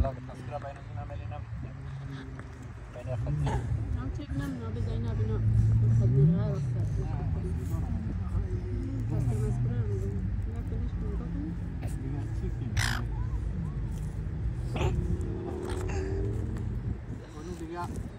الله التذكرة بين زنا ملينا بين أخذنا عم تكلم نبي زينا بنا خدنا غير وصل Yeah.